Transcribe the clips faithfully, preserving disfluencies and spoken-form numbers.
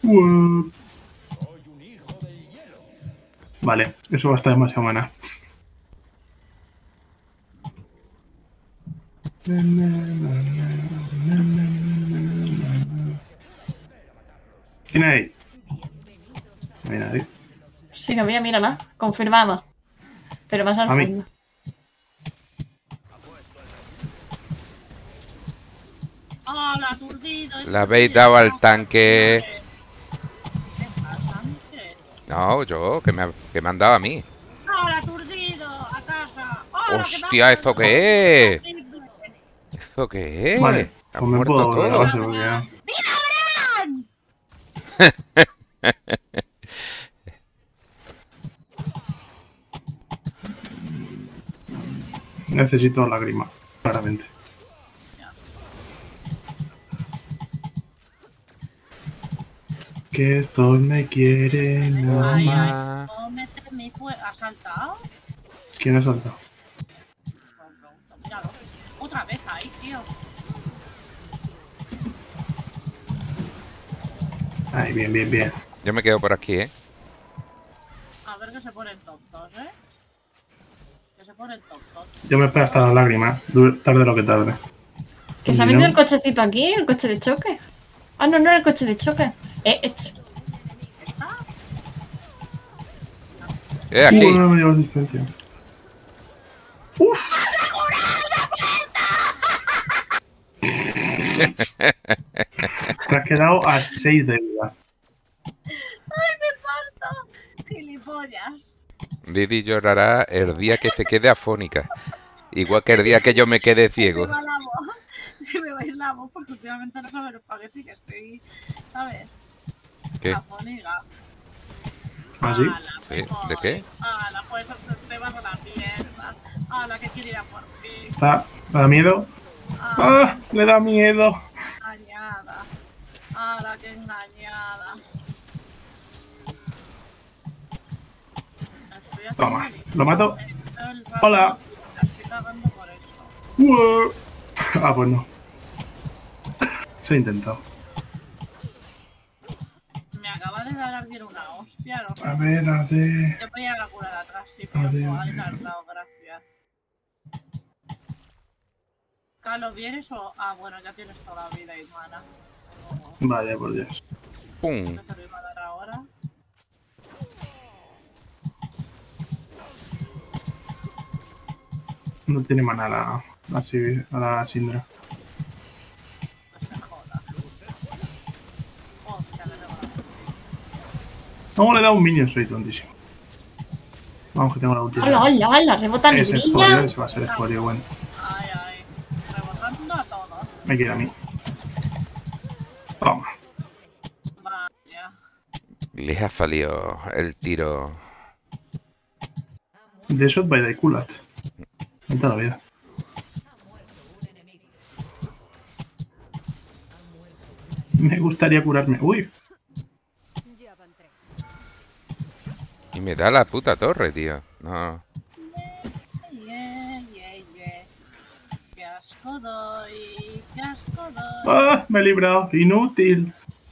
Uh. Vale, eso va a estar demasiado mana. ¿Quién hay? No hay nadie. Sí, que había, mírala. Confirmado. Pero más al A fondo. mí. ¡Hola, aturdido! Le habéis dado al tanque. No, yo, que me, ha, que me han dado a mí. ¡Hola, aturdido! ¡A casa! ¡Hola, ¡Hostia, ¿eso qué es! ¿Eso qué es? Vale, Han pues me muerto puedo volver a todos. base porque ya... Necesito lágrima, claramente. Que estos me quieren. Ay, ay, Mamá. no meter mi fuego. ¿Ha saltado? ¿Quién ha saltado? Míralo. Otra vez ahí, tío. Ay, bien, bien, bien. Yo me quedo por aquí, ¿eh? A ver que se ponen tontos, ¿eh? Que se ponen tontos. Yo me espero hasta la lágrima, tarde lo que tarde. ¿Que se ha metido el cochecito aquí? ¿El coche de choque? Ah, no, no era el coche de choque. Eh, eh. ¡Eh, aquí! Uh, no me llevo asistencia. ¡Uf! Te has quedado a seis de vida. ¡Ay, me parto! ¡Gilipollas! Didi llorará el día que se quede afónica. Igual que el día que yo me quede ciego. Se me va la voz. Se me va a ir la voz porque últimamente no sabe el espagueti que estoy, ¿sabes? ¿Qué? Afónica. ¿Ah, sí? ¿Sí? ¿De qué? ¡Hala, pues te vas a la mierda! ¡Hala, que quiere ir a por ti! ¿Está? ¿Le da miedo? ¡Ah! ¡Le da miedo! Engañada. ¡Hala, qué engañada! Toma, lo mato. Hola. Estoy cagando por eso. Uh. Ah, pues no. Se ha intentado. Me acaba de dar alguien una hostia, no sé. A ver, a ver. Yo voy a la cura de atrás, sí, pero alguien le ha dado gracias. Carlos, ¿vienes o...? Ah, bueno, ya tienes toda la vida y mana. Vaya, por Dios. ¡Pum! ¿No te lo iba a dar ahora? No tiene mana la, la, a la Syndra. ¿Cómo le da un minion? Soy tontísimo. Vamos, que tengo la última. ¡Hola, hola, hola! ¡Rebota mi Ese brilla! espolio, ese va a ser espolio, bueno. Ay, ay. Rebotando a todos. Me queda a mí. Toma. Vaya. Les ha salido el tiro. The shot by the culat. En toda la vida. Me gustaría curarme. Uy. Y me da la puta torre, tío. No. Yeah, yeah, yeah. Qué asco doy. Qué asco doy. ¡Ah! Me he librado. Inútil.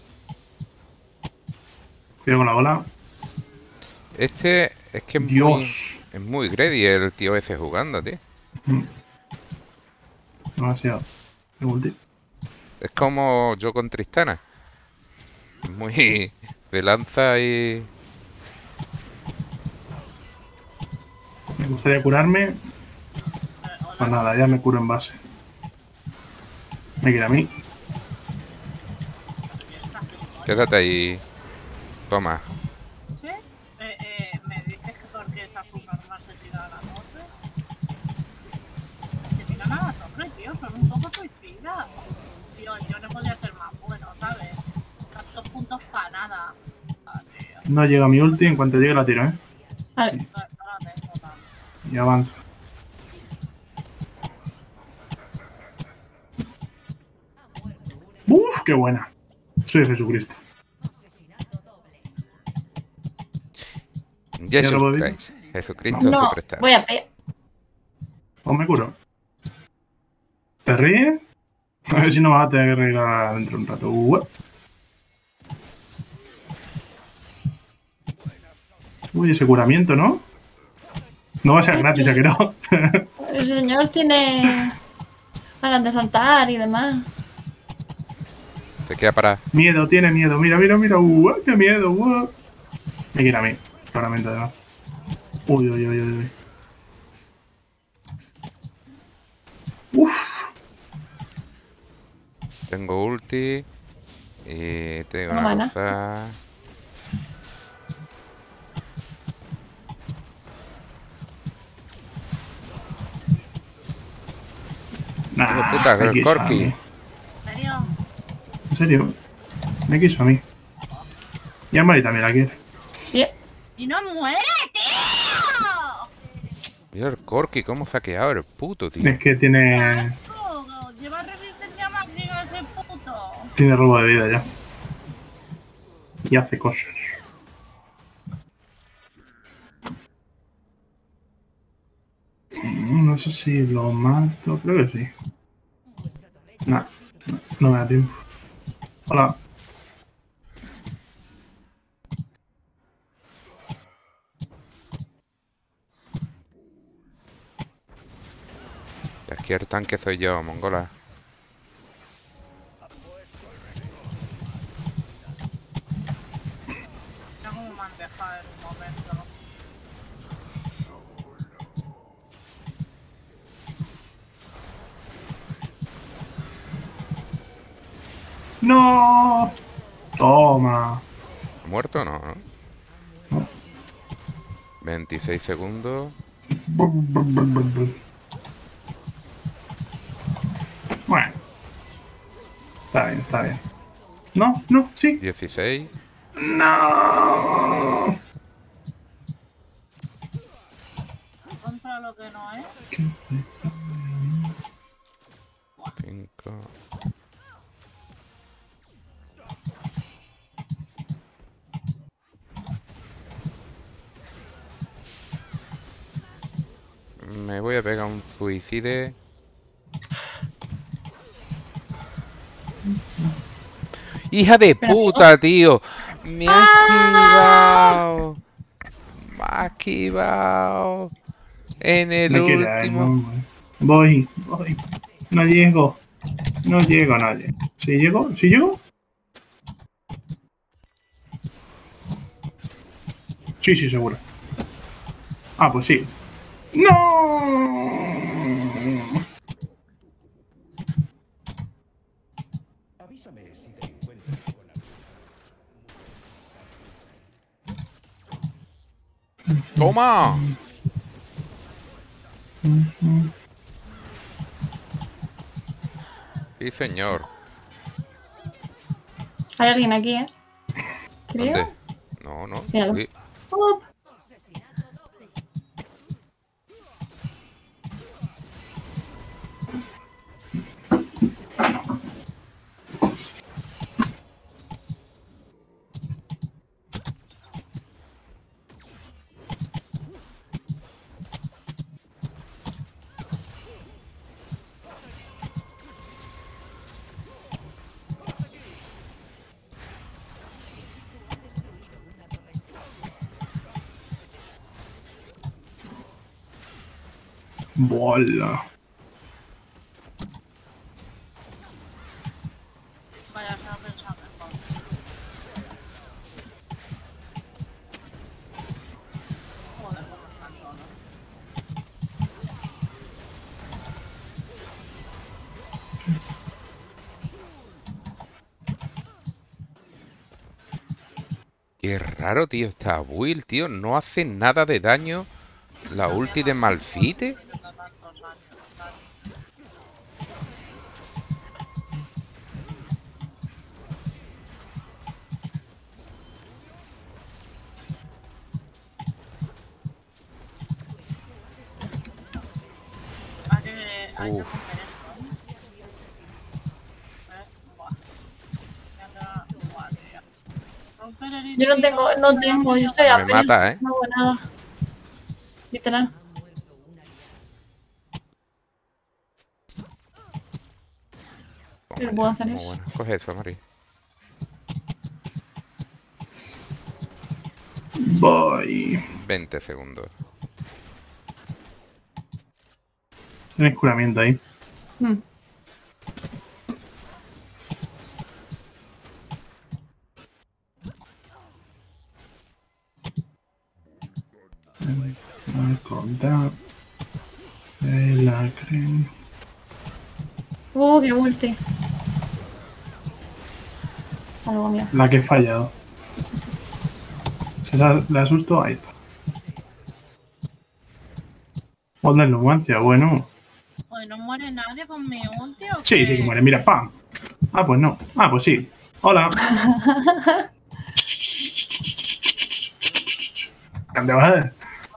Cuidado con la bola. Este es que es Dios. muy, es muy greedy el tío ese jugando, tío. Mm. Demasiado. Tengo ulti. Es como yo con Tristana. Muy de lanza y... Me gustaría curarme. Pues nada, ya me curo en base. Me queda a mí. Quédate ahí. Toma. ¿Sí? Eh, eh, ¿Me dices que porque esa subnormal se tira a la torre? Se tiran a la torre, tío. Son un poco suicidas. Tío, yo no podía ser más bueno, ¿sabes? Tantos puntos para nada. Ah, No llega mi ulti. En cuanto llegue la tiro, ¿eh? Vale. Y avanza. ¡Uf! ¡Qué buena! Soy Jesucristo. Jesus Christ. Jesucristo no, Superstar. Voy a pe... ¿O me curo? ¿Te ríes? A ver si no vas a tener que reír dentro de un rato. Uh. Uy, ese curamiento, ¿no? No va a ser gratis, ¿a que no? El señor tiene ganas de saltar y demás. Se queda para... Miedo, tiene miedo. Mira, mira, mira. Uh, ¡Qué miedo! Uh. Me quiere a mí. Claramente, además. Uy, uy, uy, uy. Uf. Tengo ulti. Y tengo No una gana. cosa... Nah, Hijo de puta, me el quiso a Corki. mí. ¿En serio? ¿En serio? Me quiso a mí. Y a Mari también la quiere. Bien. ¡Y no muere, tío! Mira el Corki, cómo se ha quedado el puto, tío. Es que tiene... Oh, lleva resistencia mágica ese puto. Tiene robo de vida ya. Y hace cosas. Mm, No sé si lo mato. Creo que sí. Nah, no, no me da tiempo. Hola. Y aquí el tanque soy yo, mongola. Ya como me han dejado en un momento. ¡No! Toma. ¿Ha muerto o no? ¿no? veintiséis segundos. Brr, brr, brr, brr, brr. Bueno. Está bien, está bien. No, no, sí. dieciséis. No. Contra lo que no es. ¿Qué es esto? cinco. Me voy a pegar un suicide. ¡Hija de puta, tío! ¡Me ha esquivado! ¡Me ha esquivado! En el Me quiere a él, último. no. Voy, voy. No llego. No llego a nadie. ¿Si llego? ¿Si llego? Sí, sí, seguro. Ah, pues sí. ¡No! ¡Toma! Sí, señor. Hay alguien aquí, ¿eh? Creo. ¿Dónde? No, no. Míralo. Uy, Up. Bola. Vaya, se ha pensado mejor. Joder, cómo están todos. qué raro, tío. Esta build, tío. No hace nada de daño. La ulti de Malfite. Viendo tantos años, tal. Hay que, hay que Uf. romper esto, ¿eh? ¿Eh? Buah. Ya queda- buah, tío. Romper el Yo no tengo, no tengo, yo estoy a Me mata, ¿eh? No hago nada. Literal. Pero puedo hacer Muy eso. bueno. Coge eso, Mari. Voy. veinte segundos. Tienes curamiento ahí. Mm. Al contar. La creen. Uh, qué ulti. Algo mío. La que he fallado. Si esa la asusto, ahí está. Onda en Numancia, bueno. Pues no muere nadie con mi ulti o Sí, qué? sí que muere, mira, ¡pam! Ah, pues no. Ah, pues sí. Hola. ¿Dónde vas?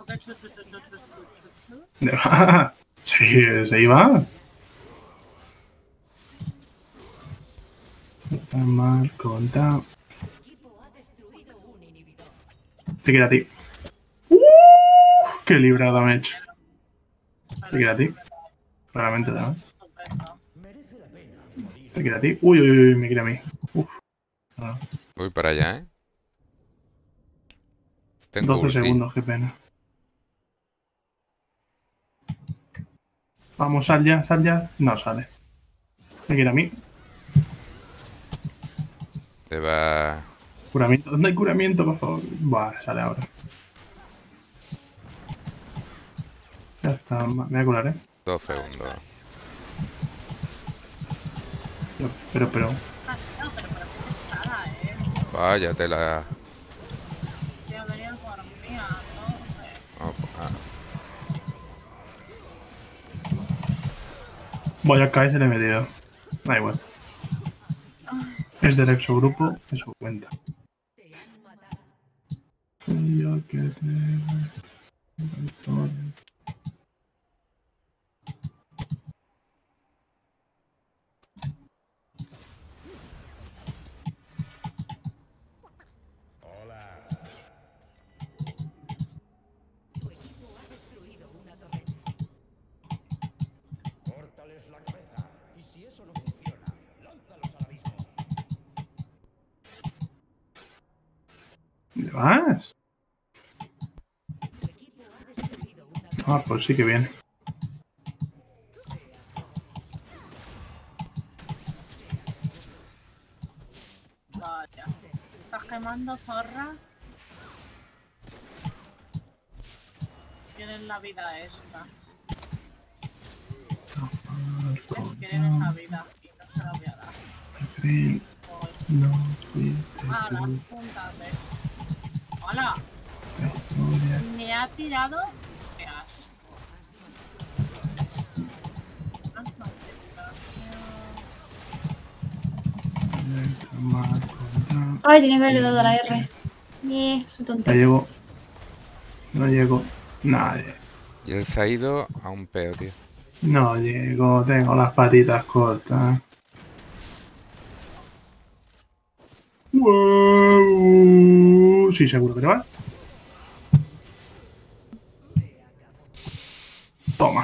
¿Dónde vas? Sí, se iba. Está mal contado. Te quiero a ti. ¡Uh! ¡Qué librada me he hecho! Te quiero a ti. Claramente, ¿no? Te quiero a ti. Uy, uy, uy, me quiere a mí. Uf. Ah, Voy para allá, ¿eh? Tengo doce ulti. segundos, qué pena. Vamos, sal ya, sal ya. No sale. Me quiere a mí. Te va... Curamiento. ¿Dónde hay curamiento, por favor? Buah, sale ahora. Ya está. Me voy a curar, ¿eh? Dos segundos. Pero, pero, pero. Ah, no, pero, pero qué pesada, eh. Vaya, te la... Tío, venía por mí, ¿no? Oh, ah, Voy a caer, se le he metido. Da igual. Es del exogrupo, eso cuenta. Yo que te... ¿Dónde vas? Ah, pues sí que viene. Vaya. ¿Estás quemando, zorra? Tienes la vida esta. Es quieren esa vida y no se la voy a dar. Green, no fuiste Ahora, tú, júntate. ¡Hola! la historia. Me ha tirado. ¿Qué has? Ah, no, Está mal contado. Ay, tenía que haberle dado a la R. Eh, soy tonta. Ya llego. No llego. Nadie. y él se ha ido a un peo, tío. No llego. Tengo las patitas cortas. Wow. Sí, seguro que te vas. Toma.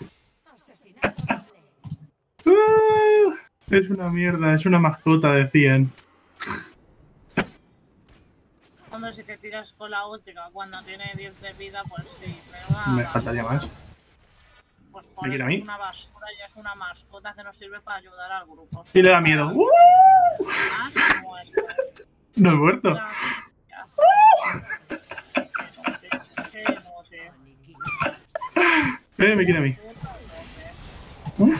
Ah, es una mierda. Es una mascota de cien. Hombre, si te tiras con la última cuando tiene diez de vida, pues sí. Pero va, Me faltaría más. Pues ¿Me por quiere eso a mí? es una basura y es una mascota que nos sirve para ayudar al grupo. Y le da miedo. ¡Uh! Ah, se muere. No he muerto. Gracias. Qué note, Eh, me quiere a mí. qué note.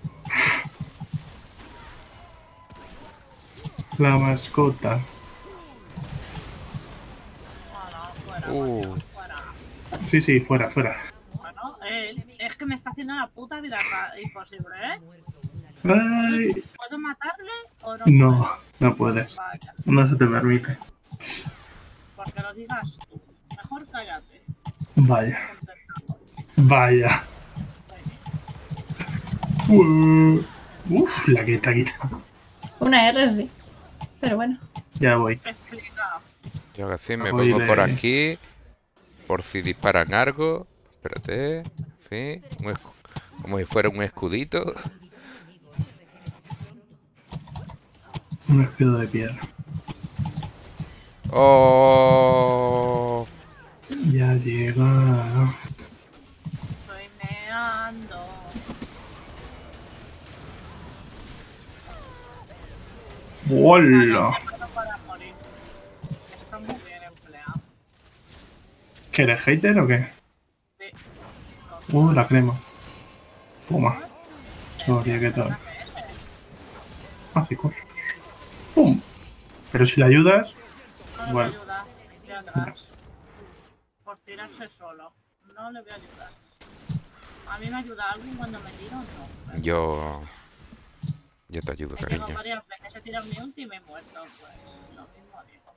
La mascota. Bueno, fuera, Uh. coño, fuera. Sí, sí, fuera, fuera. Bueno, él es que me está haciendo la puta vida ra- imposible, ¿eh? Ay, ¿Puedo matarle o no? no, no puedes. puedo? Vaya, No se te permite. porque lo digas tú. Mejor cállate. Vaya, Contentado. vaya. Uh, Uf, la que te ha quitado. Una R, sí. Pero bueno. Ya voy. Explica. Yo que sí, me Voy pongo de- por aquí. Por si disparan algo. Espérate. Sí. un escu- Como si fuera un escudito. Un escudo de piedra. ¡Oh! Ya llega. Estoy meando. ¡Hola! No para morir. Está muy bien empleado. ¿Qué eres hater o qué? Sí. Uh, la crema. Toma. Sorry, ¿qué tal? Mágicos. ¡Pum! Pero si le ayudas. No le Bueno. voy a ayudar. De atrás. Por tirarse solo. No le voy a ayudar. A mí me ayuda alguien cuando me tiro, no. Yo... Yo te ayudo, He llegado cariño. varias veces, he tirado mi ulti y me he muerto, pues lo mismo digo.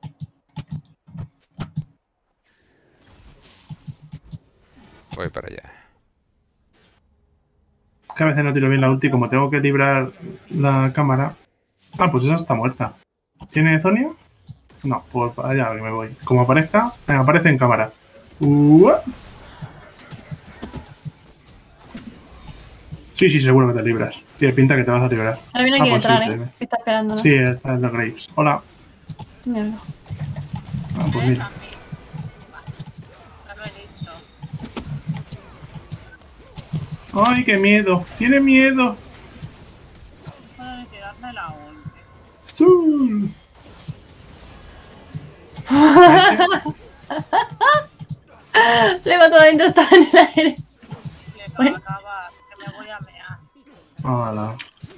Voy para allá. Que a veces no tiro bien la ulti, como tengo que librar la cámara. Ah, pues esa está muerta. ¿Tiene Zonia? No, pues para allá que me voy. Como aparezca, eh, aparece en cámara. Uh. Sí, sí, seguro que te libras. Tiene pinta que te vas a librar. Ahora viene Ah, aquí pues detrás, sí, ¿eh? te- Que está esperando, ¿no? Sí, está en los Graves. Hola. Mierda. Ah, pues ¿Eh? mira. A mí. Ya lo he dicho. ¡Ay, qué miedo! ¡Tiene miedo! Puedo tirarme la ulti. ¡Zul! Le va todo adentro, está en el aire. Que no Bueno. acaba, que me voy a mear. ¡Hala!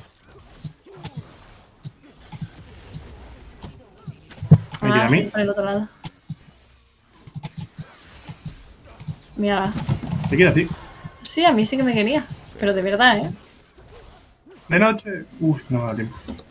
¿Me quiere Ah, a sí, mí? por el otro lado. Mira. ¿Te quiere a ti? Sí, a mí sí que me quería. Pero de verdad, ¿eh? De noche. Uf, no me da tiempo.